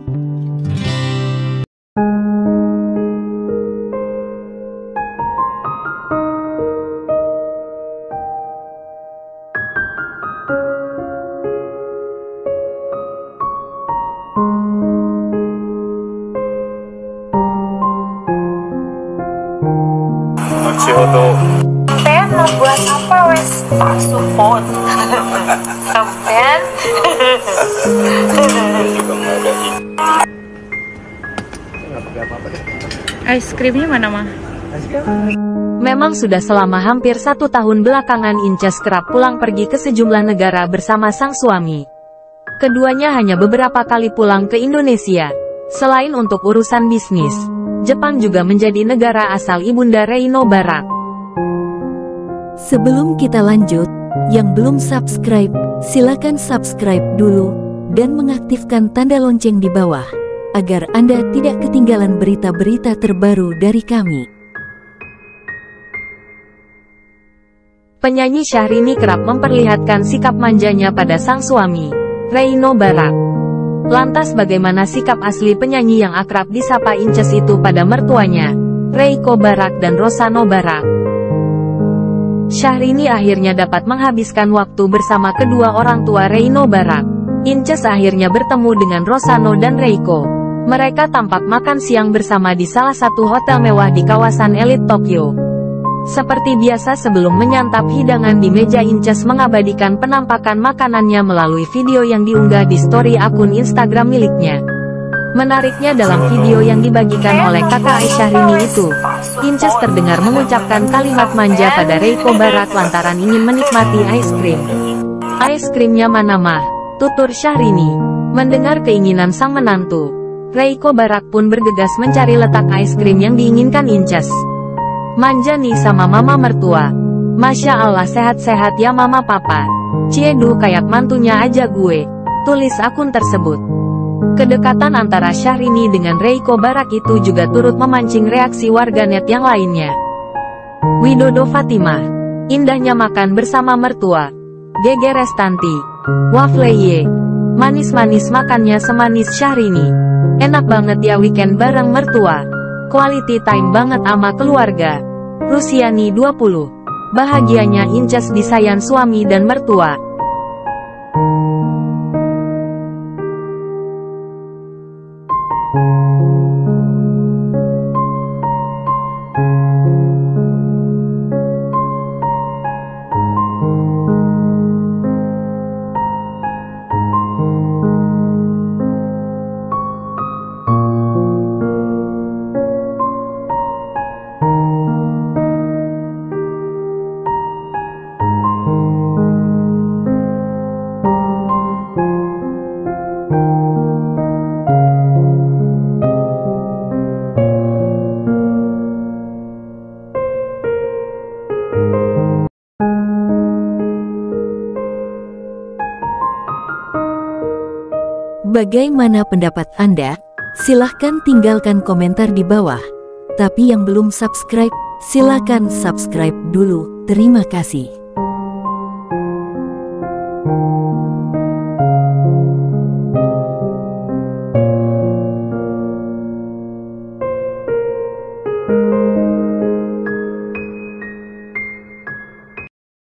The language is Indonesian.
Teh mau buat apa wes tak support sampean. Es krimnya mana mah? Memang sudah selama hampir 1 tahun belakangan Inces kerap pulang pergi ke sejumlah negara bersama sang suami. Keduanya hanya beberapa kali pulang ke Indonesia. Selain untuk urusan bisnis, Jepang juga menjadi negara asal Ibunda Reino Barak. Sebelum kita lanjut, yang belum subscribe, silakan subscribe dulu, dan mengaktifkan tanda lonceng di bawah, agar Anda tidak ketinggalan berita-berita terbaru dari kami. Penyanyi Syahrini kerap memperlihatkan sikap manjanya pada sang suami, Reino Barak. Lantas bagaimana sikap asli penyanyi yang akrab disapa Inces itu pada mertuanya, Reiko Barak dan Rosano Barak? Syahrini akhirnya dapat menghabiskan waktu bersama kedua orang tua Reino Barak. Inces akhirnya bertemu dengan Rosano dan Reiko. Mereka tampak makan siang bersama di salah satu hotel mewah di kawasan elit Tokyo. Seperti biasa sebelum menyantap hidangan di meja, Inces mengabadikan penampakan makanannya melalui video yang diunggah di story akun Instagram miliknya. Menariknya dalam video yang dibagikan oleh kakak Syahrini itu, Inces terdengar mengucapkan kalimat manja pada Reiko Barak lantaran ingin menikmati es krim. "Es krimnya mana mah?" tutur Syahrini. Mendengar keinginan sang menantu, Reiko Barak pun bergegas mencari letak es krim yang diinginkan Inces. "Manja nih sama mama mertua. Masya Allah sehat-sehat ya mama papa. Cieduh kayak mantunya aja gue," tulis akun tersebut. Kedekatan antara Syahrini dengan Reiko Barak itu juga turut memancing reaksi warganet yang lainnya. Widodo Fatimah, indahnya makan bersama mertua. Gege Restanti, Wafleye, manis-manis makannya semanis Syahrini. Enak banget ya weekend bareng mertua. Quality time banget ama keluarga. Rusiani 20. Bahagianya Inces disayang suami dan mertua. Bagaimana pendapat Anda? Silahkan tinggalkan komentar di bawah. Tapi yang belum subscribe, silahkan subscribe dulu. Terima kasih.